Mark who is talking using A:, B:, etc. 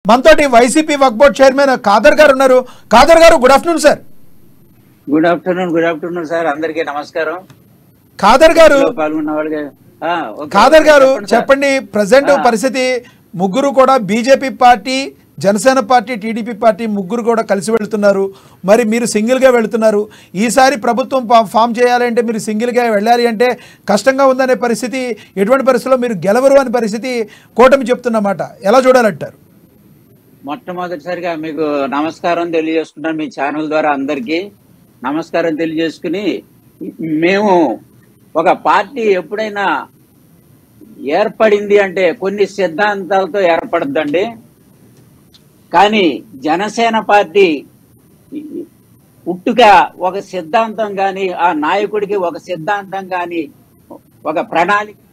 A: మనతోటి వైసీపీ వక్ఫ్ board chairman Khader garu ఉన్నారు. Khader garu, good afternoon sir.
B: Good afternoon sir, అందరికీ నమస్కారం.
A: ఖాదర్ గారు,
B: పాల్గొన్న వాళ్ళకి
A: ఖాదర్ గారు చెప్పండి, ప్రజెంట్ పరిస్థితి ముగ్గురు కూడా BJP party, Janasena party, TDP party ముగ్గురు కూడా కలిసి వెళ్తున్నారు. మరి మీరు సింగిల్గా వెళుతున్నారు. ఈసారి ప్రభుత్వం ఫామ్ చేయాలంటే మీరు సింగిల్గా వెళ్ళాలి అంటే కష్టంగా ఉందనే పరిస్థితి, ఎటువంటి పరిస్థితుల్లో మీరు గెలవరు అనే పరిస్థితి కూటమి చెప్తున్నమాట. ఎలా చూడాలంటారు?
B: మొట్టమొదటిసారిగా మీకు నమస్కారం తెలియజేసుకున్నాను. మీ ఛానల్ ద్వారా అందరికీ నమస్కారం తెలియజేసుకుని, మేము ఒక పార్టీ ఎప్పుడైనా ఏర్పడింది అంటే కొన్ని సిద్ధాంతాలతో ఏర్పడద్దండి. కానీ జనసేన పార్టీ పుట్టుక ఒక సిద్ధాంతం కానీ, ఆ నాయకుడికి ఒక సిద్ధాంతం కానీ, ఒక ప్రణాళిక